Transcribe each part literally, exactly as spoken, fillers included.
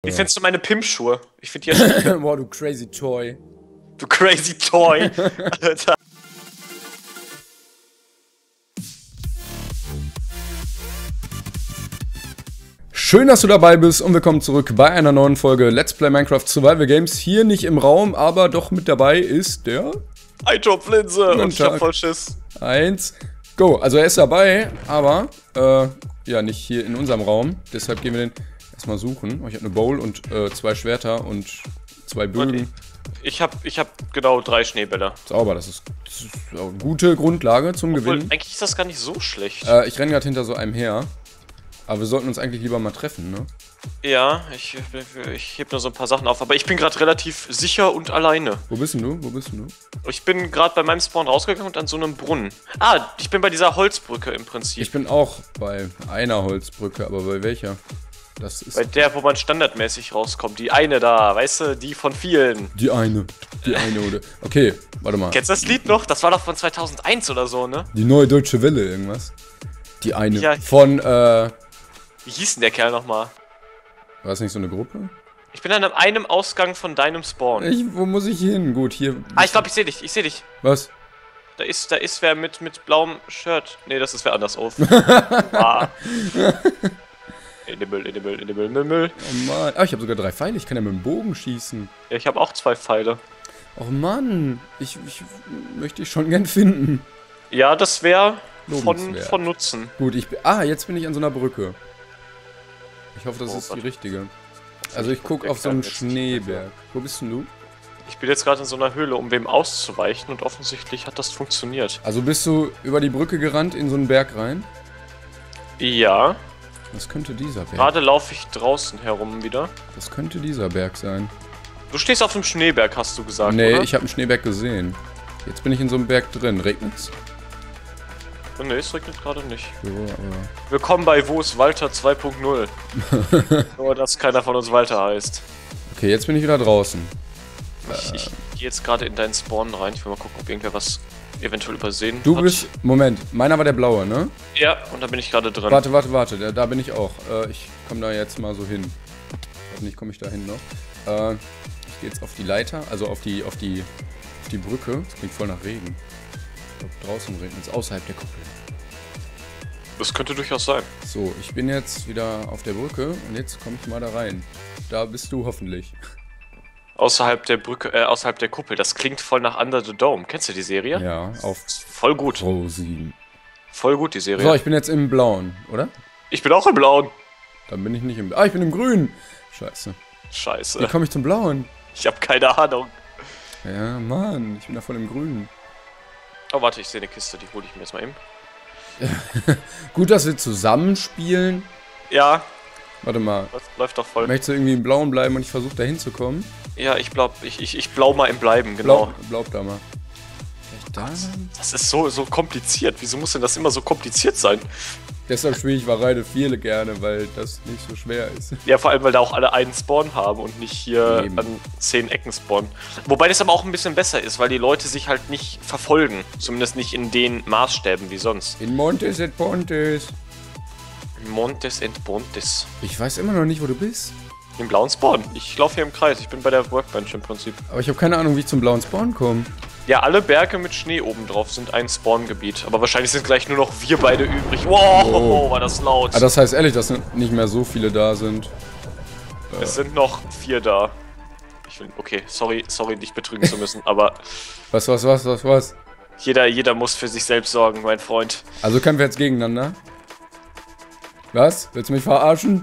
Wie findest du meine Pimp-Schuhe? Ich finde die ja Boah, du crazy Toy. Du crazy Toy. Alter. Schön, dass du dabei bist und willkommen zurück bei einer neuen Folge Let's Play Minecraft Survival Games. Hier nicht im Raum, aber doch mit dabei ist der... Eintopflinse und ich hab voll Schiss. Eins, go. Also er ist dabei, aber äh, ja, nicht hier in unserem Raum. Deshalb gehen wir den erstmal suchen. Oh, ich habe eine Bowl und äh, zwei Schwerter und zwei Bögen. Ich habe ich hab genau drei Schneebälle. Sauber, das ist, das ist eine gute Grundlage zum Obwohl, Gewinnen. eigentlich ist das gar nicht so schlecht. Äh, ich renne gerade hinter so einem her. Aber wir sollten uns eigentlich lieber mal treffen, ne? Ja, ich, ich heb nur so ein paar Sachen auf, aber ich bin gerade relativ sicher und alleine. Wo bist denn du? Wo bist denn du? Ich bin gerade bei meinem Spawn rausgegangen und an so einem Brunnen. Ah, ich bin bei dieser Holzbrücke im Prinzip. Ich bin auch bei einer Holzbrücke, aber bei welcher? Das ist bei der, wo man standardmäßig rauskommt. Die eine da, weißt du, die von vielen. Die eine. Die eine, oder? Okay, warte mal. Kennst du das Lied noch? Das war doch von zweitausendeins oder so, ne? Die Neue Deutsche Welle, irgendwas. Die eine. Ja. Von, äh... Wie hieß denn der Kerl nochmal? War es nicht so eine Gruppe? Ich bin an einem Ausgang von deinem Spawn. Ich, wo muss ich hin? Gut, hier... Ah, ich glaube, ich sehe dich. Ich sehe dich. Was? Da ist, da ist wer mit, mit blauem Shirt. Nee, das ist wer anders auf. Ah. In den Müll, in den Müll, in den Müll, in den Müll. Oh Mann. Ah, ich habe sogar drei Pfeile. Ich kann ja mit dem Bogen schießen. Ja, ich habe auch zwei Pfeile. Oh Mann. Ich, ich möchte ich schon gern finden. Ja, das wäre von, von Nutzen. Gut, ich bin... Ah, jetzt bin ich an so einer Brücke. Ich hoffe, das oh, ist Gott. die richtige. Also ich gucke auf so einen Schneeberg. Wo bist denn du? Ich bin jetzt gerade in so einer Höhle, um wem auszuweichen und offensichtlich hat das funktioniert. Also bist du über die Brücke gerannt in so einen Berg rein? Ja. Das könnte dieser Berg. Gerade laufe ich draußen herum wieder. Das könnte dieser Berg sein. Du stehst auf dem Schneeberg, hast du gesagt, nee, oder? Ich habe einen Schneeberg gesehen. Jetzt bin ich in so einem Berg drin. Regnet's? Oh, nee, es regnet gerade nicht. So, aber... Willkommen bei Wo ist Walter zwei Punkt null. Nur, dass keiner von uns Walter heißt. Okay, jetzt bin ich wieder draußen. Ich, ich gehe jetzt gerade in deinen Spawn rein. Ich will mal gucken, ob irgendwer was eventuell übersehen Du hat. bist... Moment, meiner war der blaue, ne? Ja, und da bin ich gerade drin. Warte, warte, warte. Da, da bin ich auch. Äh, ich komme da jetzt mal so hin. Hoffentlich komme ich da hin noch. Äh, ich gehe jetzt auf die Leiter, also auf die, auf die, auf die Brücke. Das klingt voll nach Regen. Ich glaube, draußen regnet es, außerhalb der Kuppel. Das könnte durchaus sein. So, ich bin jetzt wieder auf der Brücke und jetzt komme ich mal da rein. Da bist du hoffentlich. Außerhalb der Brücke, äh, außerhalb der Kuppel. Das klingt voll nach Under the Dome. Kennst du die Serie? Ja, auf voll gut. Pro sieben. Voll gut, die Serie. So, ich bin jetzt im Blauen, oder? Ich bin auch im Blauen. Dann bin ich nicht im... Ah, ich bin im Grünen. Scheiße. Scheiße. Wie komme ich zum Blauen? Ich habe keine Ahnung. Ja, Mann, ich bin da voll im Grünen. Oh, warte, ich sehe eine Kiste. Die hole ich mir jetzt mal eben. Gut, dass wir zusammenspielen. Ja. Warte mal. Das läuft doch voll. Möchtest du irgendwie im Blauen bleiben und ich versuche da hinzukommen? Ja, ich glaub, ich, ich, ich blau mal im Bleiben, genau. Blaub, blaub da mal. Vielleicht da? Das ist so, so kompliziert. Wieso muss denn das immer so kompliziert sein? Deshalb spiele ich Variety viele gerne, weil das nicht so schwer ist. Ja, vor allem, weil da auch alle einen Spawn haben und nicht hier Eben. an zehn Ecken spawnen. Wobei das aber auch ein bisschen besser ist, weil die Leute sich halt nicht verfolgen. Zumindest nicht in den Maßstäben wie sonst. In Montes et Pontes. Montes et Pontes. Ich weiß immer noch nicht, wo du bist. Im blauen Spawn. Ich laufe hier im Kreis. Ich bin bei der Workbench im Prinzip. Aber ich habe keine Ahnung, wie ich zum blauen Spawn komme. Ja, alle Berge mit Schnee oben drauf sind ein Spawngebiet. Aber wahrscheinlich sind gleich nur noch wir beide übrig. Wow, Oh. war das laut. Ah, das heißt ehrlich, dass nicht mehr so viele da sind. Es sind noch vier da. Ich will, okay, sorry, sorry, dich betrügen zu müssen, aber Was, was, was, was, was? jeder, jeder muss für sich selbst sorgen, mein Freund. Also kämpfen wir jetzt gegeneinander? Was? Willst du mich verarschen?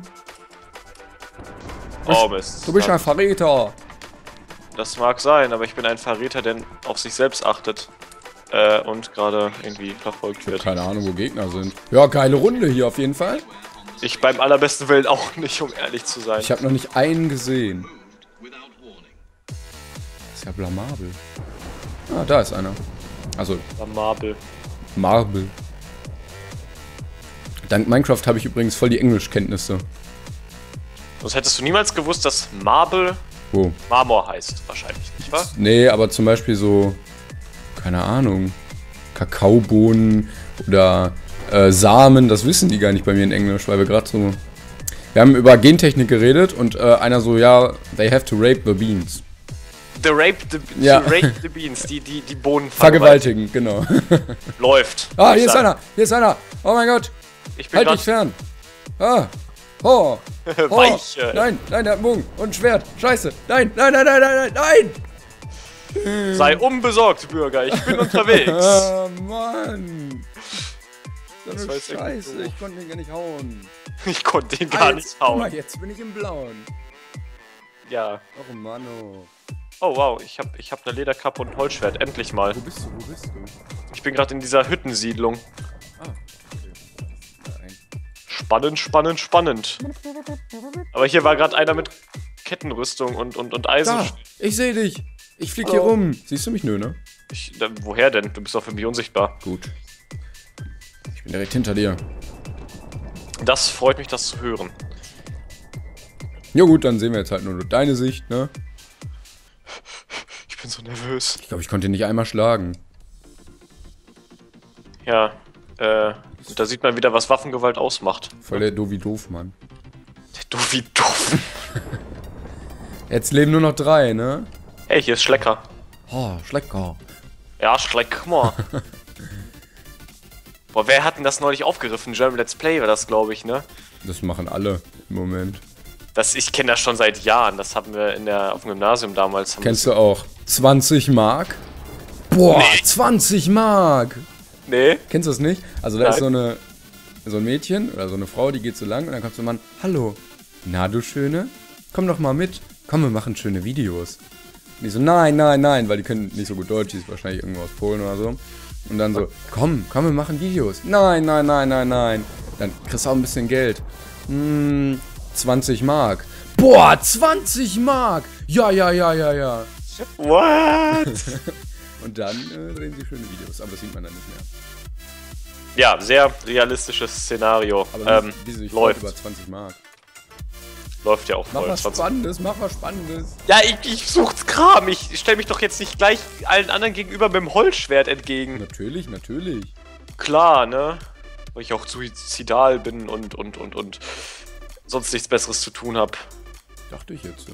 Oh Mist. Du bist ein Verräter. Das mag sein, aber ich bin ein Verräter, der auf sich selbst achtet. Äh, und gerade irgendwie verfolgt wird. Keine Ahnung, wo Gegner sind. Ja, geile Runde hier auf jeden Fall. Ich beim allerbesten Willen auch nicht, um ehrlich zu sein. Ich habe noch nicht einen gesehen. Das ist ja blamabel. Ah, da ist einer. Also, Marble. Marble. Dank Minecraft habe ich übrigens voll die Englischkenntnisse. Sonst hättest du niemals gewusst, dass Marble Wo? Marmor heißt, wahrscheinlich, nicht wahr? Nee, aber zum Beispiel so, keine Ahnung, Kakaobohnen oder äh, Samen, das wissen die gar nicht bei mir in Englisch, weil wir gerade so Wir haben über Gentechnik geredet und äh, einer so, ja, they have to rape the beans. The rape the, Ja. to rape the beans, die, die, die Bohnen Vergewaltigen, genau. Läuft. Ah, würd ich hier ist sagen. einer, hier ist einer. Oh mein Gott, Ich bin halt grad dich fern. Ah, oh, oh. Weiche. Nein, nein, der hat einen Bogen und ein Schwert. Scheiße, nein, nein, nein, nein, nein, nein, nein. Sei unbesorgt, Bürger, ich bin unterwegs. Ah, Mann. So Das eine war jetzt irgendwie Scheiße, doof. ich konnte den gar nicht hauen. Ich konnte den Ah, gar jetzt, nicht guck hauen. mal, jetzt bin ich im Blauen. Ja. Oh Mann, oh. Oh wow, ich hab, ich hab eine Lederkappe und ein Holzschwert, endlich mal. Wo bist du, wo bist du? Ich bin gerade in dieser Hüttensiedlung. Ah, okay. Nein. Spannend, spannend, spannend. Aber hier war gerade einer mit Kettenrüstung und, und, und Eisen. Da, ich sehe dich. Ich flieg hier Hallo. rum. Siehst du mich? Nö, ne? Ich, da, woher denn? Du bist doch für mich unsichtbar. Gut. Ich bin direkt hinter dir. Das freut mich, das zu hören. Ja gut, dann sehen wir jetzt halt nur deine Sicht, ne? Ich bin so nervös. Ich glaube, ich konnte ihn nicht einmal schlagen. Ja, äh, da sieht man wieder, was Waffengewalt ausmacht. Voll der Dovi doof, Mann. Du wie doof. Jetzt leben nur noch drei, ne? Hey, hier ist Schlecker. Oh, Schlecker. Ja, Schleck mal. Boah, wer hat denn das neulich aufgegriffen? German Let's Play war das, glaube ich, ne? Das machen alle im Moment. Das, ich kenne das schon seit Jahren. Das haben wir in der, auf dem Gymnasium damals. Haben Kennst du auch? zwanzig Mark? Boah, Nee. zwanzig Mark! Nee? Kennst du das nicht? Also da ist Nein. so eine so ein Mädchen oder so eine Frau, die geht so lang und dann kommt so ein Mann. Hallo, na du Schöne? Komm doch mal mit. Komm, wir machen schöne Videos. Und die so, nein, nein, nein, weil die können nicht so gut Deutsch, die ist wahrscheinlich irgendwo aus Polen oder so. Und dann so, komm, komm, wir machen Videos. Nein, nein, nein, nein, nein. Dann kriegst du auch ein bisschen Geld. Hm, zwanzig Mark. Boah, zwanzig Mark! Ja, ja, ja, ja, ja. What? Und dann äh, drehen sie schöne Videos, aber das sieht man dann nicht mehr. Ja, sehr realistisches Szenario. Aber ähm, wie, wie ich läuft. über zwanzig Mark. Läuft ja auch Mach voll. was zwanzig. Spannendes, mach was Spannendes. Ja, ich, ich such's Kram. Ich stell mich doch jetzt nicht gleich allen anderen gegenüber mit dem Holzschwert entgegen. Natürlich, natürlich. Klar, ne? Weil ich auch suizidal bin und, und, und, und sonst nichts Besseres zu tun habe. Dachte ich jetzt so.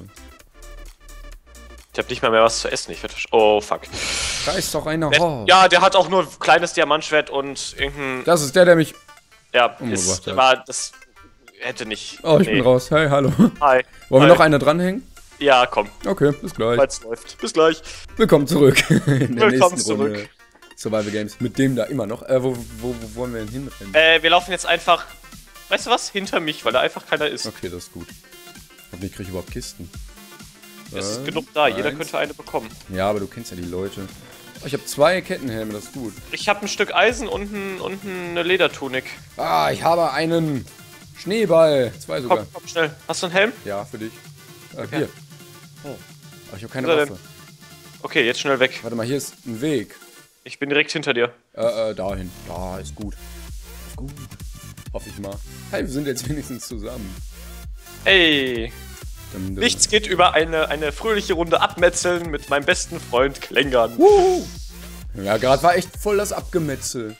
Ich habe nicht mal mehr was zu essen. Ich werde. Oh, fuck. Da ist doch einer. Der, Oh. ja, der hat auch nur ein kleines Diamantschwert und irgendein. Das ist der, der mich... Ja, umgebracht ist, hat. aber das hätte nicht. Oh, ich nee. bin raus. Hey, hallo. Hi. Wollen Hi. wir noch eine dranhängen? Ja, komm, Okay, bis gleich. weil's läuft. Bis gleich. Willkommen zurück. In der Willkommen nächsten Runde. zurück. Survival Games. Mit dem da immer noch. Äh, wo, wo, wo wollen wir denn hinrennen? Äh, wir laufen jetzt einfach. Weißt du was? Hinter mich, weil da einfach keiner ist. Okay, das ist gut. Hoffentlich kriege ich überhaupt Kisten. Es ist Äh, genug da, jeder eins. könnte eine bekommen. Ja, aber du kennst ja die Leute. Oh, ich habe zwei Kettenhelme, das ist gut. Ich habe ein Stück Eisen und, ein, und eine Ledertunik. Ah, ich habe einen Schneeball. Zwei sogar. Komm, komm, schnell. Hast du einen Helm? Ja, für dich. Äh, Okay. Hier. Oh. Aber ich habe keine Wo ist er Waffe. Okay, jetzt schnell weg. Warte mal, hier ist ein Weg. Ich bin direkt hinter dir. Äh, äh, dahin. Da ist gut. Ist gut. Hoffe ich mal. Hey, wir sind jetzt wenigstens zusammen. Ey, Dum, dum. nichts geht über eine, eine fröhliche Runde Abmetzeln mit meinem besten Freund Klängern. Wuhu. Ja, gerade war echt voll das Abgemetzel.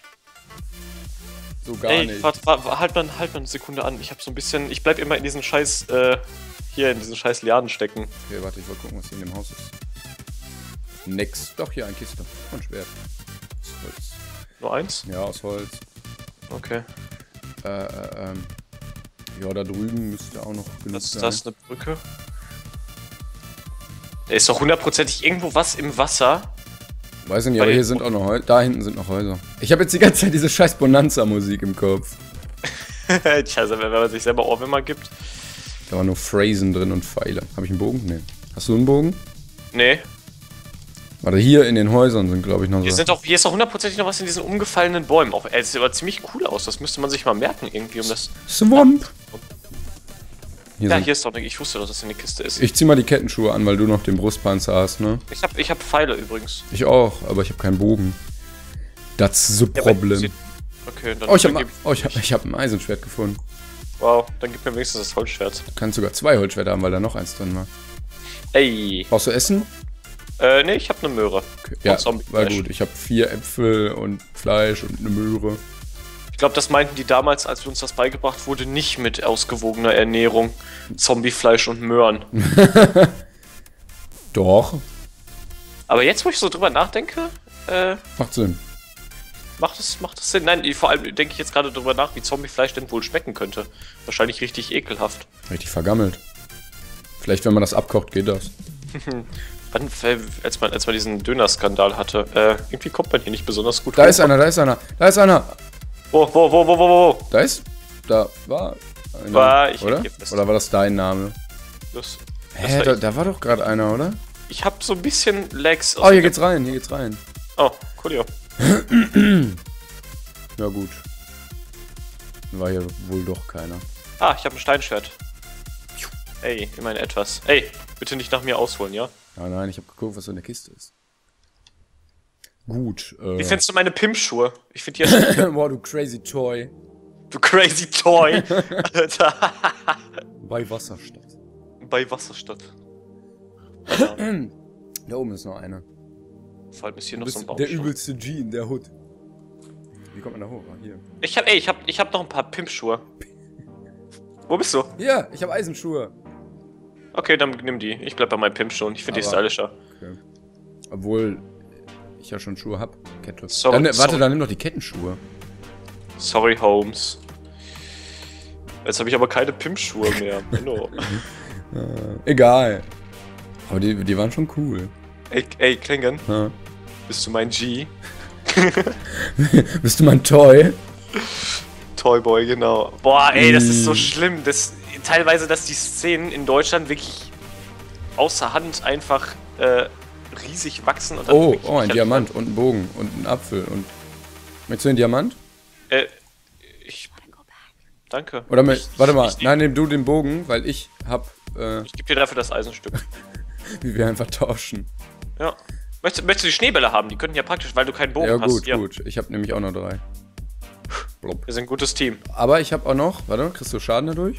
So gar Ey, nicht. warte, warte, halt mal, halt mal eine Sekunde an. Ich habe so ein bisschen, ich bleib immer in diesen scheiß, äh, hier in diesen scheiß Lianen stecken. Okay, warte, ich wollte gucken, was hier in dem Haus ist. Nix. Doch, hier ein Kiste. Und Schwert. Aus Holz. Nur eins? Ja, aus Holz. Okay. Äh, äh, ähm. Ja, da drüben müsste auch noch genug Das, sein. das ist eine Brücke. Da ist doch hundertprozentig irgendwo was im Wasser. Weiß nicht, Bei aber den- hier sind auch noch Häuser. Da hinten sind noch Häuser. Ich habe jetzt die ganze Zeit diese scheiß Bonanza-Musik im Kopf. Scheiße, wenn man sich selber Ohrwürmer gibt. Da waren nur Phrasen drin und Pfeile. Habe ich einen Bogen? Nee. Hast du einen Bogen? Nee. Warte, hier in den Häusern sind, glaube ich, noch Hier, so. sind auch, hier ist auch hundertprozentig noch was in diesen umgefallenen Bäumen. Auch, ey, das sieht aber ziemlich cool aus. Das müsste man sich mal merken irgendwie, um das... Swamp! Hier Ja, sind. hier ist doch eine... Ich wusste doch, dass hier eine Kiste ist. Ich zieh mal die Kettenschuhe an, weil du noch den Brustpanzer hast, ne? Ich hab, ich hab Pfeile übrigens. Ich auch, aber ich habe keinen Bogen. Das ist the Ja, aber problem. sieht- Okay, dann, Oh, ich dann habe geb- oh, ich hab, ich hab ein Eisenschwert gefunden. Wow, dann gib mir wenigstens das Holzschwert. Du kannst sogar zwei Holzschwerter haben, weil da noch eins drin war. Ey. Brauchst du Essen? Äh, nee, ich hab eine Möhre. Okay. Ja, Zombie war Fleisch. gut. Ich habe vier Äpfel und Fleisch und eine Möhre. Ich glaube, das meinten die damals, als uns das beigebracht wurde, nicht mit ausgewogener Ernährung, Zombiefleisch und Möhren. Doch. Aber jetzt, wo ich so drüber nachdenke, äh, Macht Sinn. macht es macht es Sinn. Nein, vor allem denke ich jetzt gerade drüber nach, wie Zombiefleisch denn wohl schmecken könnte. Wahrscheinlich richtig ekelhaft. Richtig vergammelt. Vielleicht, wenn man das abkocht, geht das. Wann, äh, als man, als man diesen Döner-Skandal hatte, äh, irgendwie kommt man hier nicht besonders gut Da hoch. ist einer, da ist einer, da ist einer. Wo, wo, wo, wo, wo, wo? Da ist, da war einer, War ich oder? hier fest. Oder war das dein Name? Das, das Hä, war da, ich. da war doch gerade einer, oder? Ich hab so ein bisschen Lags. Oh, hier geht's rein, hier geht's rein. Oh, coolio. Ja gut. War hier wohl doch keiner. Ah, ich habe ein Steinschwert. Ey, immerhin etwas. Ey, bitte nicht nach mir ausholen, ja? Nein, nein, ich habe geguckt, was in der Kiste ist. Gut. Äh. Wie findest du meine Pimpschuhe? Ich finde die ja schon... Boah, du crazy Toy. Du crazy Toy. Alter. Bei Wasserstadt. Bei Wasserstadt. Da oben ist noch einer. Vor allem ist hier Du noch so bist ein Baum. der übelste G in der Hood. Wie kommt man da hoch? Ah, hier. Ich hab, ey, ich hab, ich hab noch ein paar Pimpschuhe. Wo bist du? Hier, ich habe Eisenschuhe. Okay, dann nimm die. Ich bleib bei meinen Pimpschuhen. Ich finde die Aber- stylischer. Okay. Obwohl ich ja schon Schuhe hab. Kette. Sorry, dann, warte, sorry. dann nimm doch die Kettenschuhe. Sorry, Holmes. Jetzt habe ich aber keine Pimpschuhe mehr. No. Äh, egal. Aber die, die waren schon cool. Ey, ey, Klingen, Ja. bist du mein G? Bist du mein Toy? Toyboy, genau. Boah, ey, das ist so Mm. schlimm. Das, teilweise, dass die Szenen in Deutschland wirklich außer Hand einfach äh, riesig wachsen. Und dann Oh, wirklich oh, ein nicht Diamant und ein Bogen und ein Apfel und... Möchtest du einen Diamant? Äh, ich... Danke. Oder mit, ich, warte mal, Ich, ich, nein, nimm du den Bogen, weil ich hab, äh, ich gebe dir dafür das Eisenstück. wie wir einfach tauschen. Ja. Möchtest, möchtest du die Schneebälle haben? Die könnten ja praktisch, weil du keinen Bogen Ja, hast. gut, Hier. gut. Ich hab nämlich auch noch drei. Blub. Wir sind ein gutes Team. Aber ich hab auch noch, warte, kriegst du Schaden dadurch?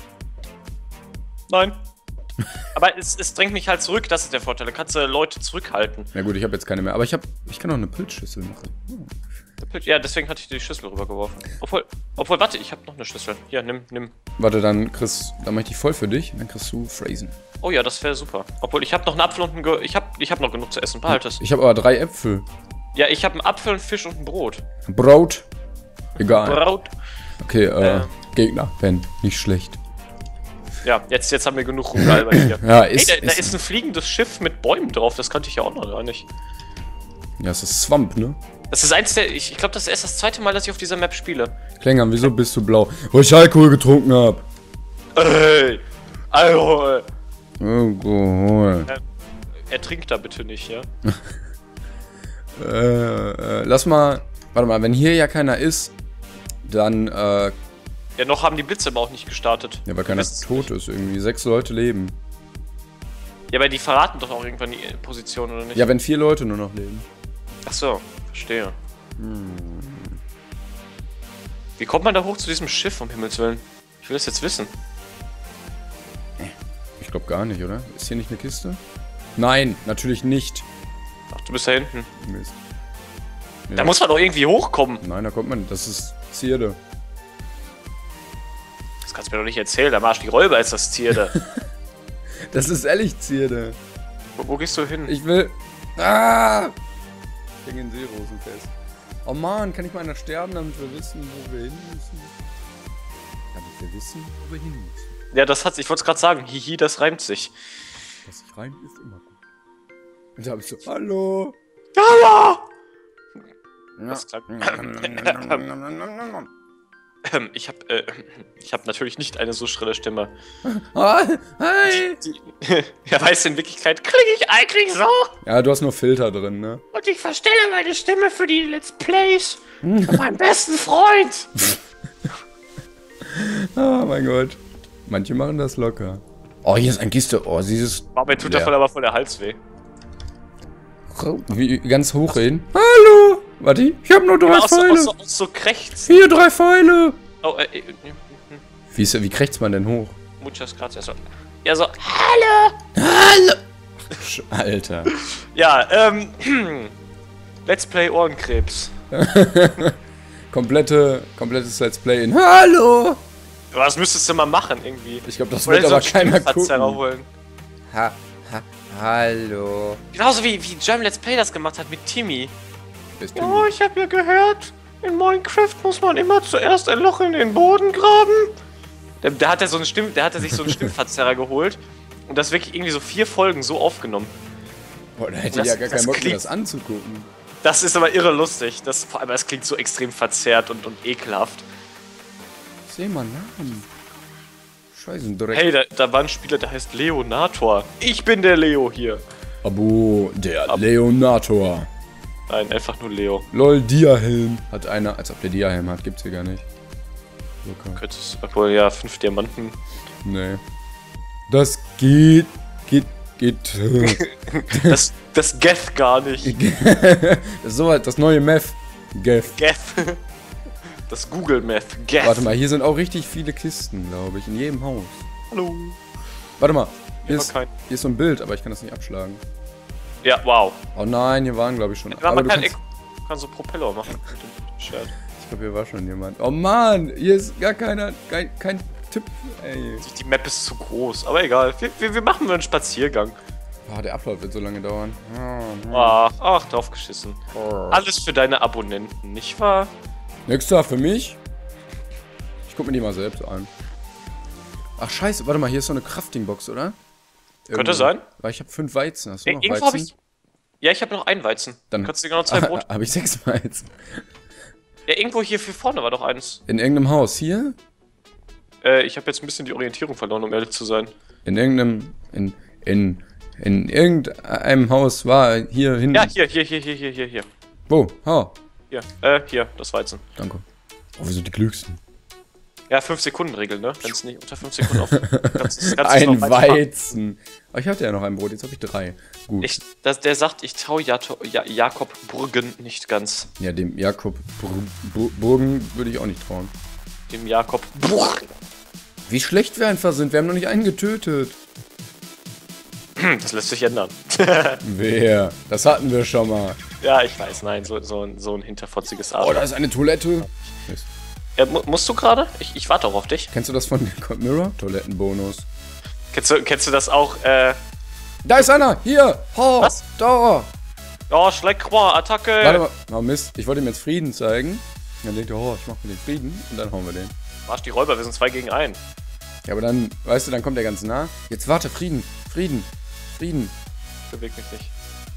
Nein. Aber es, es drängt mich halt zurück, das ist der Vorteil. Da kannst du Leute zurückhalten. Na gut, ich hab jetzt keine mehr. Aber ich hab, ich kann auch eine Pilzschüssel machen. Hm. Ja, deswegen hatte ich dir die Schüssel rübergeworfen. Obwohl, obwohl, warte, ich habe noch eine Schüssel. Hier, nimm, nimm. Warte, dann kriegst, dann mach ich die voll für dich und dann kriegst du Phrasen. Oh ja, das wäre super. Obwohl, ich habe noch einen Apfel und ein Ge ich habe ich hab noch genug zu essen. Behalt es. Ich habe aber drei Äpfel. Ja, ich habe einen Apfel, einen Fisch und ein Brot. Brot. Egal. Brot. Okay, äh, Äh. Gegner, Ben, nicht schlecht. Ja, jetzt, jetzt haben wir genug rumgealbert hier. Ja, Hey, ist, da, da ist, ist ein fliegendes Schiff mit Bäumen drauf. Das kannte ich ja auch noch gar nicht. ja, es ist Swamp, ne? Das ist eins der... Ich, ich glaube, das ist erst das zweite Mal, dass ich auf dieser Map spiele. Klängern, wieso bist du blau? Weil ich Alkohol getrunken hab. Ey! Alkohol! Alkohol. Er trinkt da bitte nicht, ja? Äh, äh, lass mal, warte mal, wenn hier ja keiner ist, dann, äh, Ja, noch haben die Blitze aber auch nicht gestartet. ja, weil keiner Wir wissen's tot ist irgendwie. Sechs Leute leben. Ja, aber die verraten doch auch irgendwann die Position, oder nicht? Ja, wenn vier Leute nur noch leben. Ach so, verstehe. Hm. Wie kommt man da hoch zu diesem Schiff, um Himmels Willen? Ich will das jetzt wissen. Ich glaube gar nicht, oder? Ist hier nicht eine Kiste? Nein, natürlich nicht. Ach, du bist da hinten. Mist. Da Ja. muss man doch irgendwie hochkommen. Nein, da kommt man. Das ist Zierde. Das kannst du mir doch nicht erzählen. Der Marsch die Räuber ist das Tier da. Das ist ehrlich Zierde. wo, wo gehst du hin? Ich will. Ah! Ich hänge in Seerosen fest. Oh Mann, kann ich mal einer sterben, damit wir wissen, wo wir hin müssen? Damit wir wissen, wo wir hin müssen. Ja, das hat's. Ich wollte es gerade sagen. Hihi, das reimt sich. Was sich reimt, ist immer gut. Und da hab ich so, hallo! Hallo! Das klang. Ja! Ähm, ich hab, äh, ich hab natürlich nicht eine so schrille Stimme. Hi! Die, ja, weißt du, in Wirklichkeit klinge ich eigentlich so. Ja, du hast nur Filter drin, ne? Und ich verstelle meine Stimme für die Let's Plays von meinem besten Freund. Oh mein Gott. Manche machen das locker. Oh, hier ist ein Kiste. Oh, dieses. Oh, mir tut Ja. davon aber voll der Hals weh. Wie, ganz hoch reden. Hallo! Warte, ich hab nur drei Aus so, Pfeile. aus, so, aus so Krächzen. Hier, drei Pfeile. Oh, äh, äh, Wie, ist, wie krächzt man denn hoch? muchas gracias. Ja, so, hallo! Hallo! Alter. Ja, ähm, Let's Play Ohrenkrebs. komplette, komplettes Let's Play in Hallo! Aber das müsstest du mal machen, irgendwie. Ich glaube, das Oder wird so aber einen keiner Stimmverzerrer gucken. holen. Ha, ha, hallo. Genauso wie, wie German Let's Play das gemacht hat mit Timmy. Wer ist Ja, Timmy? ich habe ja gehört, in Minecraft muss man immer zuerst ein Loch in den Boden graben. Da, da hat er so eine Stimme, da hat er sich so einen Stimmverzerrer geholt und das wirklich irgendwie so vier Folgen so aufgenommen. Boah, da hätte Das- ich ja gar das keinen Bock, mir klingt- das anzugucken. Das ist aber irre lustig. Das, vor allem, das klingt so extrem verzerrt und, und ekelhaft. Seh mal Namen. Scheiße, ein Dreck. Hey, da, da war ein Spieler, der heißt Leonator. Ich bin der Leo hier. Abo, der Leonator. Nein, einfach nur Leo. Lol, Diahelm. Hat einer, als ob der Diahelm hat, gibt's hier gar nicht. Locker. Könntest, obwohl, ja, fünf Diamanten. Nee. Das geht, geht, geht. Das, das Geth gar nicht. Das ist sowas, das neue Meth. Geth. Geth. Das Google Math. Geth. Warte mal, hier sind auch richtig viele Kisten, glaube ich, in jedem Haus. Hallo. Warte mal, hier Immer ist, kein. hier ist so ein Bild, aber ich kann das nicht abschlagen. Ja, wow. Oh nein, hier waren, glaube ich, schon. Ja, aber man du kann, kannst, ich kann so Propeller machen mit dem Shirt. ich glaube, hier war schon jemand. Oh Mann, hier ist gar keiner, kein, kein Tipp, ey. Die Map ist zu groß, aber egal. Wir, wir, wir machen nur einen Spaziergang. Ah, der Upload wird so lange dauern. Oh, Ach, ach, draufgeschissen. Alles für deine Abonnenten, nicht wahr? Nächster für mich. Ich guck mir die mal selbst an. Ach scheiße, warte mal, hier ist so eine Crafting-Box, oder? Könnte Irgendwo. sein. Weil ich habe fünf Weizen. Hast du Ir noch irgendwo habe Weizen? ich. Ja, ich habe noch einen Weizen. Dann Kannst du dir genau zwei Brot. habe ich sechs Weizen. Ja, irgendwo hier für vorne war doch eins. In irgendeinem Haus. Hier? Äh, ich habe jetzt ein bisschen die Orientierung verloren, um ehrlich zu sein. In irgendeinem. In. In. In irgendeinem Haus war hier hinten. Ja, hier, hier, hier, hier, hier, hier, hier. Wo? Ha. Hier, äh, hier, das Weizen. Danke. Oh, wir sind die Klügsten. Ja, fünf Sekunden Regel, ne? Wenn es nicht unter fünf Sekunden auf. kannst, kannst du's Ein noch weitermachen. Weizen. Aber ich hatte ja noch ein Brot, jetzt habe ich drei. Gut. Ich, das, der sagt, ich trau Jato, ja, Jakob Burgen nicht ganz. Ja, dem Jakob Bur Bur Burgen würde ich auch nicht trauen. Dem Jakob Burgen. Wie schlecht wir einfach sind. Wir haben noch nicht einen getötet. Das lässt sich ändern. Wer? Das hatten wir schon mal. Ja, ich weiß, nein, so, so, ein- so ein hinterfotziges Oh, Arsch. da ist eine Toilette. Mist. Ja, mu musst du gerade? Ich, ich warte auch auf dich. Kennst du das von Cold Mirror? Toilettenbonus. Kennst du, kennst du das auch, äh. Da ist einer! Hier! Oh, Was? Da! Oh, Schleckrohr, Attacke! Warte mal. Oh Mist, ich wollte ihm jetzt Frieden zeigen. Und dann denkt er, oh, ich mach mir den Frieden. Und dann hauen wir den. Marsch die Räuber, wir sind zwei gegen einen. Ja, aber dann, weißt du, dann kommt er ganz nah. Jetzt warte, Frieden, Frieden, Frieden. Beweg mich nicht.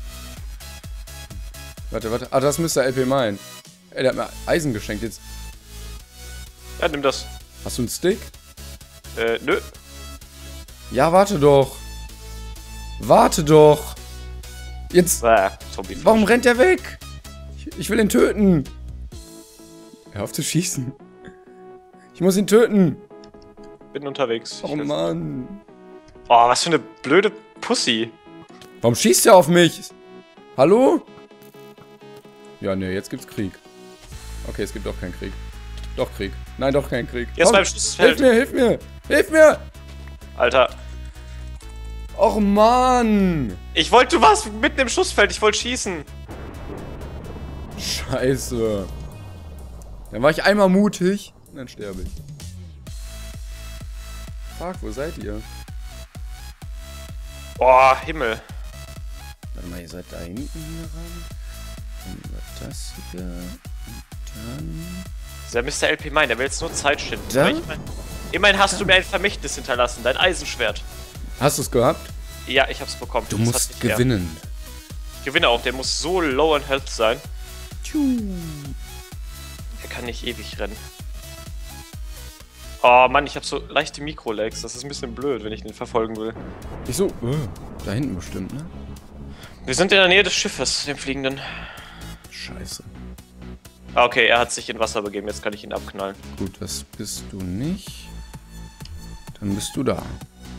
Warte, warte. Ah, das müsste L P meinen. Ey, der hat mir Eisen geschenkt jetzt. Ja, nimm das. Hast du einen Stick? Äh, nö. Ja, warte doch. Warte doch. Jetzt. Bäh, Zombie. Warum rennt der weg? Ich, ich will ihn töten. Hör auf zu schießen. Ich muss ihn töten. Bin unterwegs. Oh Ich will- Mann. Oh, was für eine blöde Pussy. Warum schießt er auf mich? Hallo? Ja, ne, jetzt gibt's Krieg. Okay, es gibt doch keinen Krieg. Doch Krieg. Nein, doch kein Krieg. Jetzt Komm, beim hilf Schussfeld. mir, hilf mir! Hilf mir! Alter. Och Mann! Ich wollte, du warst mitten im Schussfeld, ich wollte schießen. Scheiße. Dann war ich einmal mutig und dann sterbe ich. Fuck, wo seid ihr? Oh, Himmel. Warte mal, ihr seid da hinten hier ran. Dann wird das hier. Und dann. Der Mister L P Mine, der will jetzt nur Zeit schinden. Da? Aber Ich mein, immerhin hast du mir ein Vermächtnis hinterlassen, dein Eisenschwert. Hast du es gehabt? Ja, ich hab's bekommen. Du Das hat musst nicht mehr. gewinnen. Ich gewinne auch, der muss so low on health sein. Tschu. Der kann nicht ewig rennen. Oh Mann, ich hab so leichte Mikro-Lags. Das ist ein bisschen blöd, wenn ich den verfolgen will. Ich so. Äh, da hinten bestimmt, ne? Wir sind in der Nähe des Schiffes, dem Fliegenden. Scheiße. Ah, okay, er hat sich in Wasser begeben, jetzt kann ich ihn abknallen. Gut, das bist du nicht. Dann bist du da.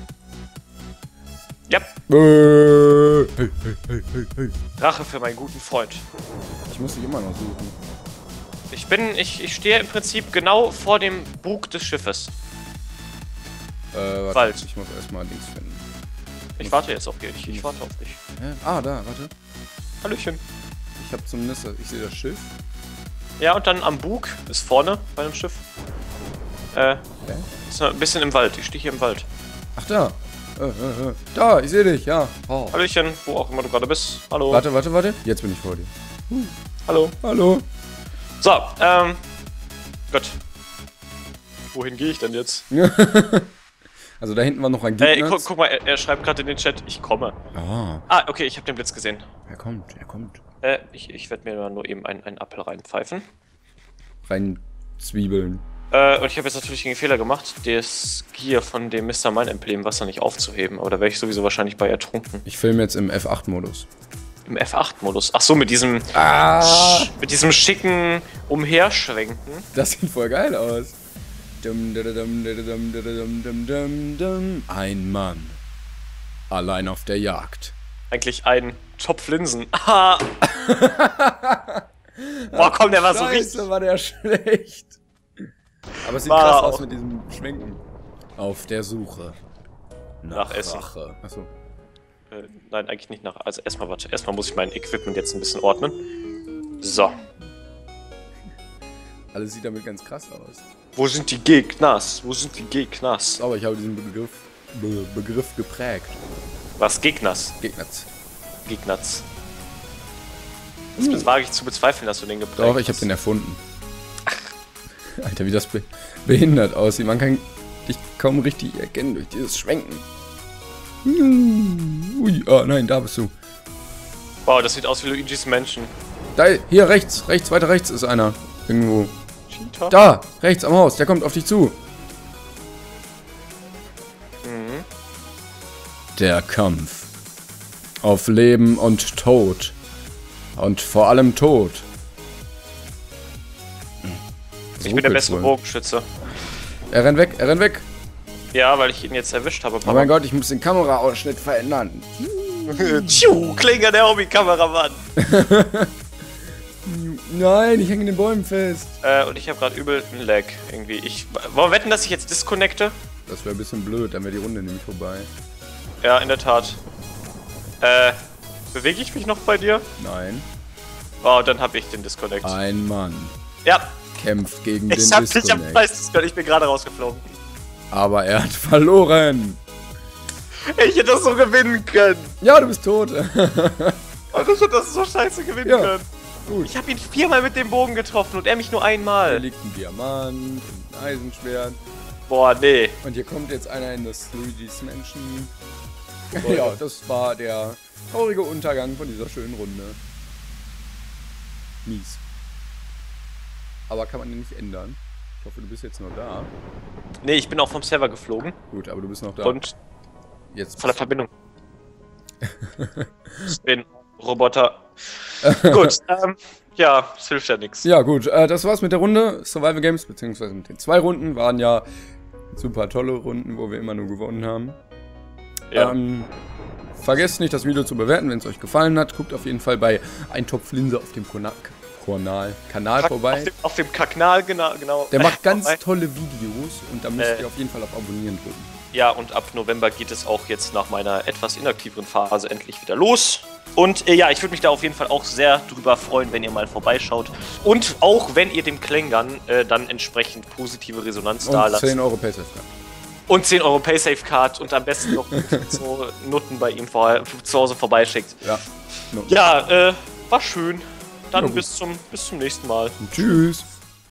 Ja, Äh, hey, hey, hey, hey, hey. Rache für meinen guten Freund. Ich muss dich immer noch suchen. Ich bin, ich, ich stehe im Prinzip genau vor dem Bug des Schiffes. Äh, warte, Wald. ich muss erstmal links finden. Ich warte jetzt auf dich, ich warte auf dich. Hä? Ah, da, warte. Hallöchen. Ich habe zumindest, ich sehe das Schiff. Ja, und dann am Bug ist vorne bei dem Schiff. Äh, Okay. ist ein bisschen im Wald. Ich stehe hier im Wald. Ach, da. Äh, äh, äh. Da, ich sehe dich, ja. Oh. Hallöchen, wo auch immer du gerade bist. Hallo. Warte, warte, warte. Jetzt bin ich vor dir. Hallo. Hallo. So, ähm. Gott. Wohin gehe ich denn jetzt? Also da hinten war noch ein Gegner. Ey, guck, guck mal, er, er schreibt gerade in den Chat, ich komme. Ah, Ah, okay, ich habe den Blitz gesehen. er kommt, er kommt. Äh, ich, ich werde mir nur eben einen, einen Apfel reinpfeifen. Rein Zwiebeln. Äh, und ich habe jetzt natürlich den Fehler gemacht, das Gear von dem Mister Mine Emblem Wasser nicht aufzuheben. Aber da wäre ich sowieso wahrscheinlich bei ertrunken. Ich filme jetzt im F acht Modus. Im F acht Modus. Ach so, mit diesem... Ah! Sch mit diesem schicken Umherschwenken. Das sieht voll geil aus. Dum, dum, dum, dum, dum, dum, dum, dum. Ein Mann. Allein auf der Jagd. Eigentlich ein Topflinsen. Ah! Boah, komm, der war so richtig... Scheiße, war der schlecht. Aber es sieht War krass auch. aus mit diesem Schwenken. Auf der Suche. Nach Essen. Rache. Achso. Äh, nein, eigentlich nicht nach... Also erstmal, warte. Erstmal muss ich mein Equipment jetzt ein bisschen ordnen. So. Alles sieht damit ganz krass aus. Wo sind die Gegners? Wo sind die Gegners? Aber ich habe diesen Begriff, Be Begriff geprägt. Was? Gegners? Gegners. Gegners. Das uh. wage ich zu bezweifeln, dass du den geprägt Doch, ich habe den erfunden. Alter, wie das be behindert aussieht. Man kann dich kaum richtig erkennen durch dieses Schwenken. Ui, oh nein, da bist du. Wow, das sieht aus wie Luigi's Mansion. Da, hier rechts, rechts, weiter rechts ist einer. Irgendwo. Cheater? Da, rechts am Haus, der kommt auf dich zu. Mhm. Der Kampf. Auf Leben und Tod. Und vor allem Tod. Ich bin der bessere Bogenschütze. Er rennt weg, er rennt weg. Ja, weil ich ihn jetzt erwischt habe. Oh mein Gott, ich muss den Kameraausschnitt verändern. Tschu, Klinger, der Hobby-Kameramann. Nein, ich hänge in den Bäumen fest. Äh, und ich habe gerade übel einen Lag irgendwie. Ich, wollen wir wetten, dass ich jetzt disconnecte? Das wäre ein bisschen blöd, dann wäre die Runde nämlich vorbei. Ja, in der Tat. Äh, bewege ich mich noch bei dir? Nein. Oh, dann habe ich den Disconnect. Ein Mann Ja. kämpft gegen Ich den hab, ich hab Disconnect. weiß Disconnect, ich bin gerade rausgeflogen. Aber er hat verloren. Ich hätte das so gewinnen können. Ja, du bist tot. Und ich hätte das so scheiße gewinnen Ja, können. gut. Ich habe ihn viermal mit dem Bogen getroffen und er mich nur Hier einmal. liegt ein Diamant und ein Eisenschwert. Boah, nee. Und hier kommt jetzt einer in das Luigi's Mansion. Boah. Ja, das war der traurige Untergang von dieser schönen Runde. Mies. Aber kann man den nicht ändern. Ich hoffe, du bist jetzt noch da. Nee, ich bin auch vom Server geflogen. Gut, aber du bist noch da. Und jetzt von der Verbindung. Den Roboter. Gut, ähm, ja, es hilft ja nichts. Ja, gut, äh, das war's mit der Runde. Survival Games, beziehungsweise mit den zwei Runden, waren ja super tolle Runden, wo wir immer nur gewonnen haben. Ja. Ähm, vergesst nicht, das Video zu bewerten, wenn es euch gefallen hat. Guckt auf jeden Fall bei Ein Topf Linse auf dem Kanal, Kanal, Kanal Kack- vorbei. Auf dem, auf dem Kanal, genau. genau. Der macht ganz Vorbei. tolle Videos und da müsst Äh. ihr auf jeden Fall auf Abonnieren drücken. Ja, und ab November geht es auch jetzt nach meiner etwas inaktiveren Phase endlich wieder los. Und äh, ja, ich würde mich da auf jeden Fall auch sehr drüber freuen, wenn ihr mal vorbeischaut. Und auch wenn ihr dem Klängern äh, dann entsprechend positive Resonanz da Und lasst. zehn Euro Paysafe. Und zehn Euro Paysafe-Card und am besten noch so Nutten bei ihm vor, zu Hause vorbeischickt. Ja. No. Ja, äh, war schön. Dann Ja, gut. bis zum, bis zum nächsten Mal. Tschüss.